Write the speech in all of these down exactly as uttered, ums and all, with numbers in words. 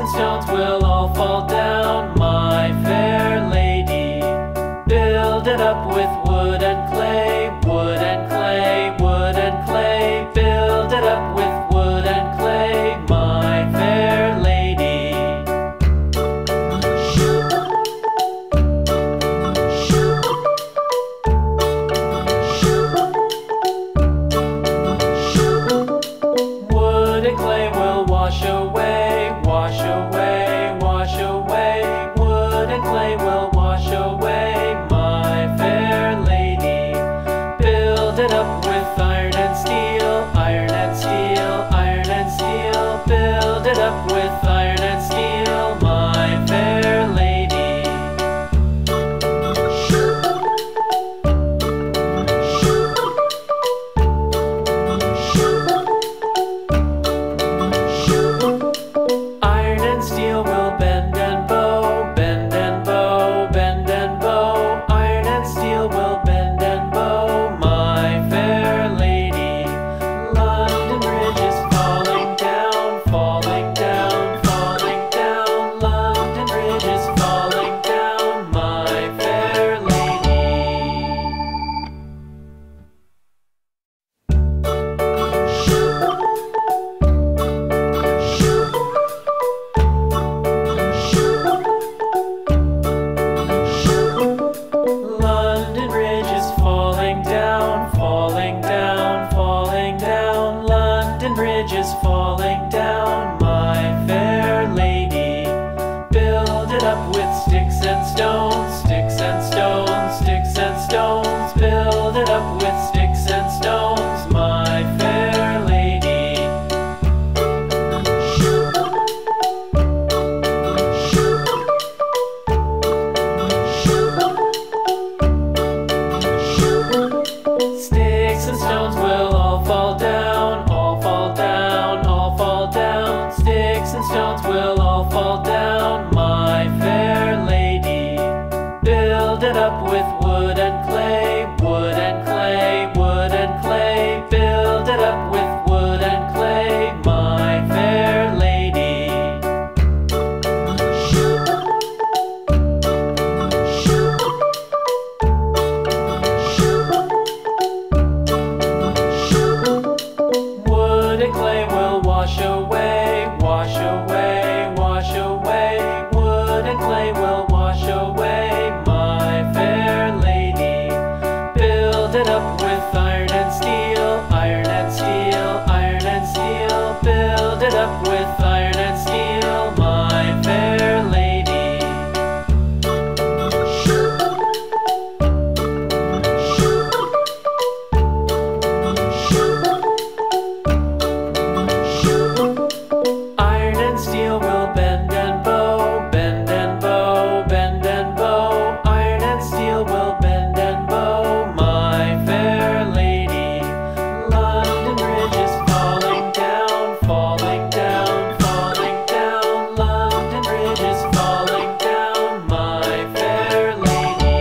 and stones will all fall down, my fair lady. Build it up with wood and clay, wood and clay, wood and clay. Build it up with wood and clay, my fair lady. Wood and clay will wash away, wash away, wash away. Wood and clay will wash away, my fair lady. Build it up with iron and steel, iron and steel, iron and steel. Build it up with iron and steel, my fair lady. Iron and steel will bend and bow, bend and bow, bend and bow. Iron and steel will bend and bow, my fair lady. London Bridge is falling down, falling down, falling down. London Bridge is falling down, my fair lady. London Bridge is falling down, falling down, falling down. London Bridge is falling down, my fair lady. Build it up with sticks and stones, sticks and stones, sticks and stones. Build it up with sticks and stones, my fair lady. Sticks and stones will all fall down, all fall down, all fall down. Sticks and stones will all fall down, my fair lady. Build it up with wood and clay, wood and clay, wood and clay. Build it up with wood and clay, my fair lady. Wood and clay will wash away, wash away, wash away. Wood and clay will wash away, my fair lady. Build it up with iron and steel, iron and steel, iron and steel. Build it up with iron and steel, my fair lady. Iron and steel will bend and bow, bend and bow, bend and bow. Iron and steel will bend and bow, my fair lady. London Bridge is falling down, falling down, falling down. London Bridge is falling down, my fair lady.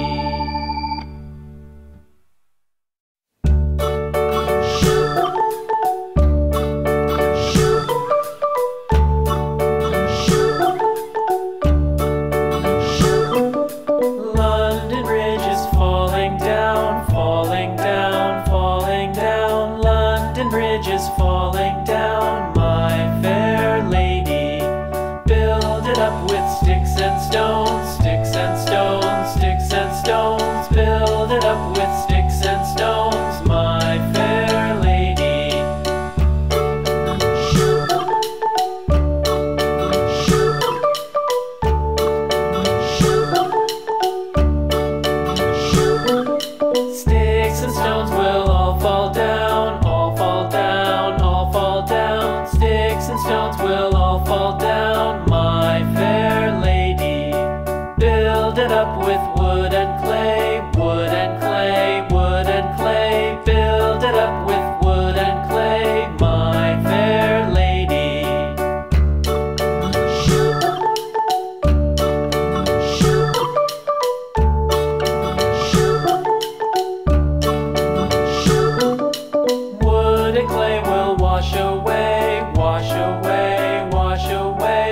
London Bridge is falling down, falling down, falling down. London Bridge is falling down, my fair lady. Build it up with sticks and stones, sticks and stones, sticks and stones. Build it up with sticks and stones, my fair lady. Sticks and stones will all fall down, all fall down, all fall down. Sticks and stones will all fall down, my fair lady. Build it up with wood and clay, wood and clay, wood and clay. Build it up with wood and clay, my fair lady. Wood and clay will wash away, wash away, wash away.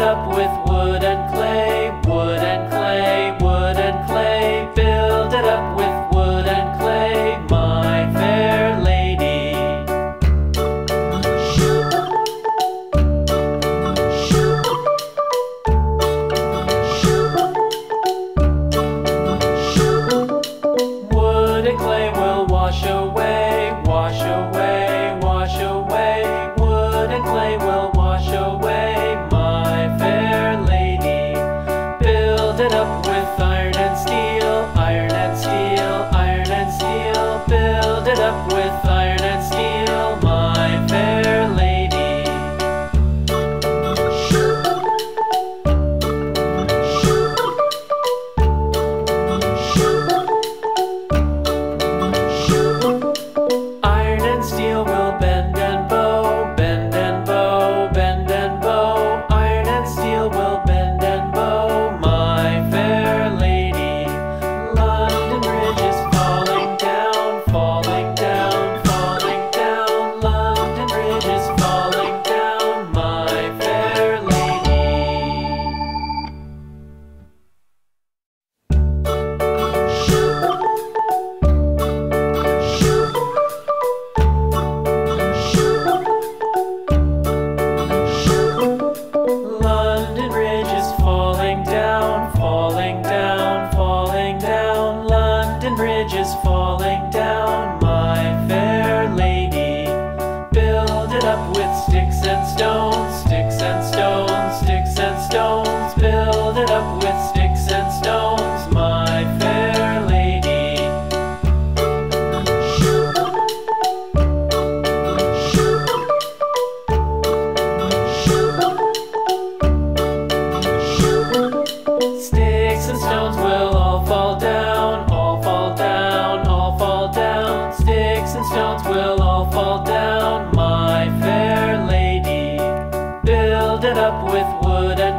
up with wood and clay, wood and clay, wood and clay. Build it up with wood and clay, my fair lady. Wood and clay will wash away, wash away, wash away. Wood and clay will wash away, my fair lady. Build it up with iron and steel, iron and steel, iron and steel. Build it up with iron and steel, my fair lady. Iron and steel will bend and bow, bend and bow, bend and bow. Iron and steel will bend and bow, my fair lady. London Bridge is falling down, falling down, falling down. London Bridge is falling down, my fair lady. London Bridge is falling down, falling down, falling down. London Bridge is falling down, my fair lady. Build it up with sticks and stones, sticks and stones, sticks and stones. Build it up with sticks and stones, my fair lady. Sticks and stones will all fall down, all fall down, all fall down. Sticks and stones will all fall down, my fair lady. Build it up with wood and